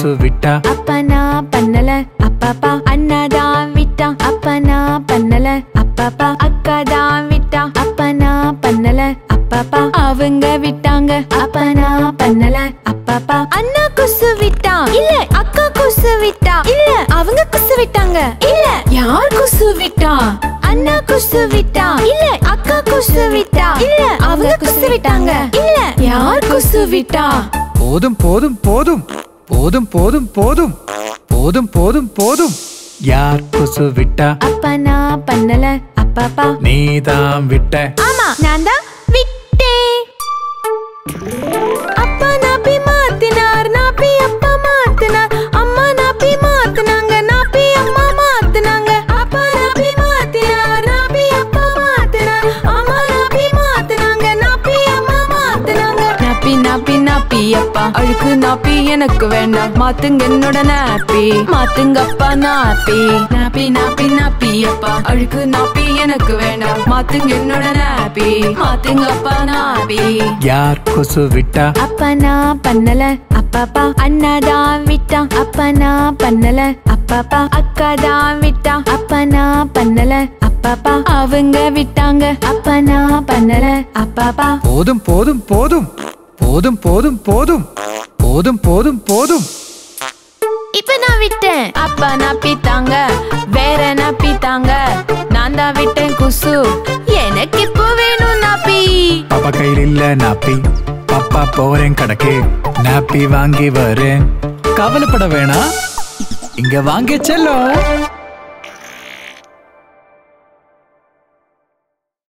கொசு விட்டா? அப்பா நான் பண்ணல அப்பாப்பா. அண்ணா தான் விட்டா. அப்பா நான் பண்ணல அப்பாப்பா. அக்கா தான் விட்டா. அப்பா நான் பண்ணல அப்பாப்பா. அவங்க விட்டாங்க. அப்பா நான் பண்ணல அப்பாப்பா. அண்ணா கொசு விட்டா. இல்ல அக்கா கொசு விட்டா. இல்ல அவங்க கொசு விட்டாங்க. இல்ல யார் கொசு விட்டா? அண்ணா கொசு விட்டா. இல்ல அக்கா கொசு விட்டா. இல்ல அவங்க கொசு விட்டாங்க. இல்ல யார் கொசு விட்டா? போதும் போதும் போதும் போதும் போதும் போதும் போதும் போதும் போதும். யார் கொசு விட்டா? அப்பா நான் பண்ணல அப்பாப்பா. நீதான் விட்ட. ஆமா நான் தான் விட்டேன். அப்பா நாப்பி மாத்தினார். நாப்பி அப்பா மாத்தினார். அம்மா நாப்பி மாத்தினாங்க. நாப்பி அம்மா மாத்தினாங்க. அப்பா நாப்பி மாத்தினார். நாப்பி அப்பா மாத்தினார். அம்மா நாப்பி மாத்தினாங்க. நாப்பி அம்மா மாத்தினாங்க. நாப்பி நாப்பி நாப்பி அப்பா. அழுக்கு நாப்பி எனக்கு வேண்டாம். மாத்துங்க என்னோட நாப்பி. மாத்துங்க அப்பா நாப்பி. நாப்பி நாப்பி நாப்பி அப்பா. அழுக்கு நாப்பி எனக்கு வேண்டாம். மாத்துங்க என்னோட நாப்பி. மாத்துங்க அப்பா நாப்பி. யார் கொசு விட்டா? அப்பா நான் பண்ணல அப்பாப்பா. அண்ணா தான் விட்டா. அப்பா நான் பண்ணல அப்பாப்பா. அக்கா தான் விட்டா. அப்பா நான் பண்ணல அப்பாப்பா. அவங்க விட்டாங்க. அப்பா நான் பண்ணல அப்பாப்பா. போதும் போதும் போதும் போதும் போதும் போதும் போதும் போதும் போதும். இப்ப நான் விட்டேன். அப்பா நாப்பித்தாங்க. வேற நாப்பித்தாங்க. நான் தான் விட்டேன் குசு. எனக்கு இப்போ வேணும் நாப்பி. பாப்பா கையில் இல்ல நாப்பி. பாப்பா போறேன் கடைக்கு. நாப்பி வாங்கி வரேன். கவலைப்பட வேணாம், இங்க வாங்க செல்லும்.